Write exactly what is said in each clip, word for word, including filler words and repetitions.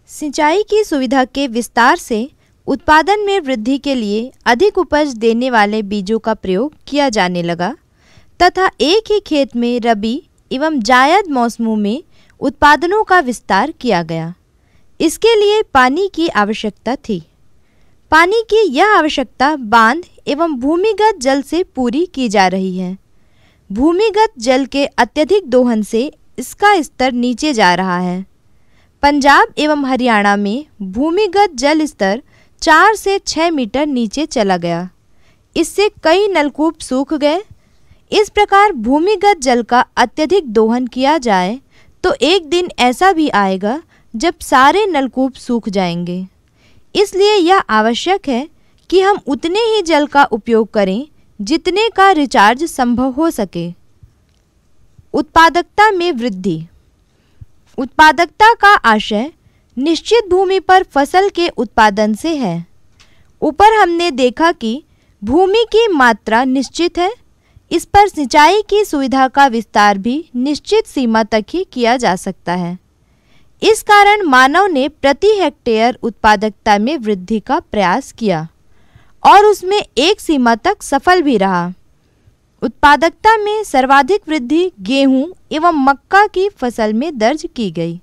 सिंचाई की सुविधा के विस्तार से उत्पादन में वृद्धि के लिए अधिक उपज देने वाले बीजों का प्रयोग किया जाने लगा तथा एक ही खेत में रबी एवं जायद मौसमों में उत्पादनों का विस्तार किया गया। इसके लिए पानी की आवश्यकता थी। पानी की यह आवश्यकता बांध एवं भूमिगत जल से पूरी की जा रही है। भूमिगत जल के अत्यधिक दोहन से इसका स्तर नीचे जा रहा है। पंजाब एवं हरियाणा में भूमिगत जल स्तर चार से छः मीटर नीचे चला गया। इससे कई नलकूप सूख गए। इस प्रकार भूमिगत जल का अत्यधिक दोहन किया जाए तो एक दिन ऐसा भी आएगा जब सारे नलकूप सूख जाएंगे। इसलिए यह आवश्यक है कि हम उतने ही जल का उपयोग करें जितने का रिचार्ज संभव हो सके। उत्पादकता में वृद्धि। उत्पादकता का आशय निश्चित भूमि पर फसल के उत्पादन से है। ऊपर हमने देखा कि भूमि की मात्रा निश्चित है, इस पर सिंचाई की सुविधा का विस्तार भी निश्चित सीमा तक ही किया जा सकता है। इस कारण मानव ने प्रति हेक्टेयर उत्पादकता में वृद्धि का प्रयास किया और उसमें एक सीमा तक सफल भी रहा। उत्पादकता में सर्वाधिक वृद्धि गेहूं एवं मक्का की फसल में दर्ज की गई।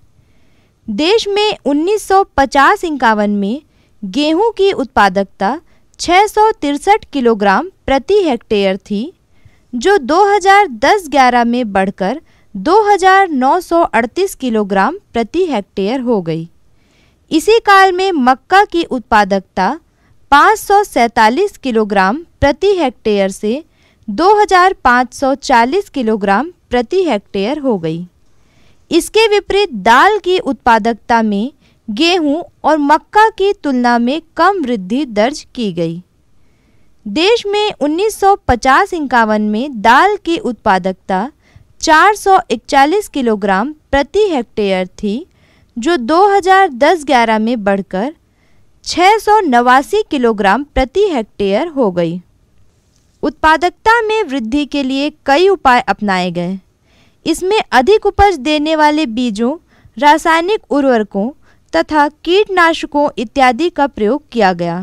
देश में उन्नीस सौ पचास इक्यावन में गेहूं की उत्पादकता छः सौ तिरसठ किलोग्राम प्रति हेक्टेयर थी, जो दो हज़ार दस ग्यारह में बढ़कर दो हज़ार नौ सौ अड़तीस किलोग्राम प्रति हेक्टेयर हो गई। इसी काल में मक्का की उत्पादकता पाँच सौ सैंतालीस किलोग्राम प्रति हेक्टेयर से दो हज़ार पाँच सौ चालीस किलोग्राम प्रति हेक्टेयर हो गई। इसके विपरीत दाल की उत्पादकता में गेहूं और मक्का की तुलना में कम वृद्धि दर्ज की गई। देश में उन्नीस सौ पचास इक्यावन में दाल की उत्पादकता चार सौ इकतालीस किलोग्राम प्रति हेक्टेयर थी, जो दो हज़ार दस ग्यारह में बढ़कर छः सौ नवासी किलोग्राम प्रति हेक्टेयर हो गई। उत्पादकता में वृद्धि के लिए कई उपाय अपनाए गए। इसमें अधिक उपज देने वाले बीजों, रासायनिक उर्वरकों तथा कीटनाशकों इत्यादि का प्रयोग किया गया।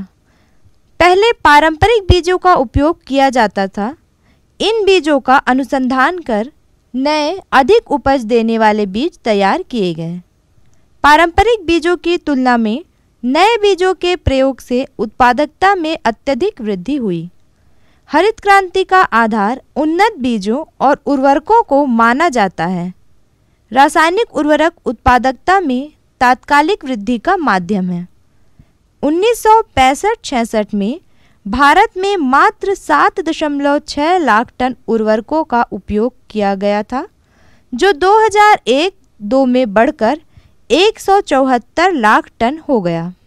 पहले पारंपरिक बीजों का उपयोग किया जाता था। इन बीजों का अनुसंधान कर नए अधिक उपज देने वाले बीज तैयार किए गए। पारंपरिक बीजों की तुलना में नए बीजों के प्रयोग से उत्पादकता में अत्यधिक वृद्धि हुई। हरित क्रांति का आधार उन्नत बीजों और उर्वरकों को माना जाता है। रासायनिक उर्वरक उत्पादकता में तात्कालिक वृद्धि का माध्यम है। उन्नीस सौ पैंसठ छियासठ में भारत में मात्र सात दशमलव छः लाख टन उर्वरकों का उपयोग किया गया था, जो दो हज़ार एक दो में बढ़कर एक सौ चौहत्तर लाख टन हो गया।